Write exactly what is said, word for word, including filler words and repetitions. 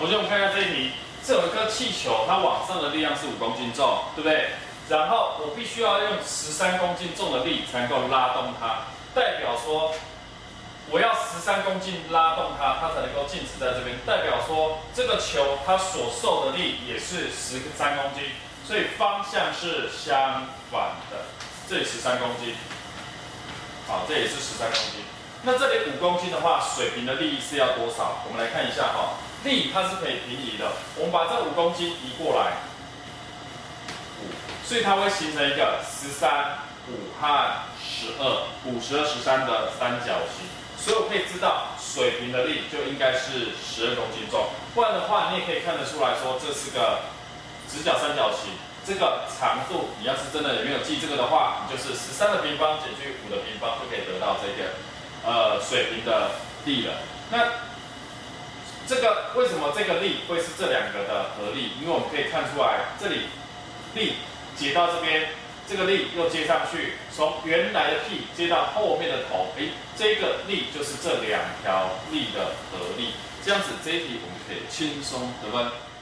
同学，我们看一下这一题，这有一颗气球，它往上的力量是五公斤重，对不对？然后我必须要用十三公斤重的力才能够拉动它，代表说我要十三公斤拉动它，它才能够静止在这边，代表说这个球它所受的力也是十三公斤，所以方向是相反的。这里十三公斤，好，这也是十三公斤。那这里五公斤的话，水平的力是要多少？我们来看一下哈，力它是可以平移的，我们把这五公斤移过来，五，所以它会形成一个十三、五和十二，五、十二、十三的三角形。所以我可以知道水平的力就应该是十二公斤重，不然的话你也可以看得出来说这是个直角三角形，这个长度你要是真的也没有记这个的话，你就是十三的平方减去五的平方就可以得到这个呃水平的力了。那这个为什么这个力会是这两个的合力？因为我们可以看出来这里力接到这边。这个力又接上去，从原来的 P 接到后面的头，诶，这个力就是这两条力的合力。这样子这一题我们就可以轻松得分。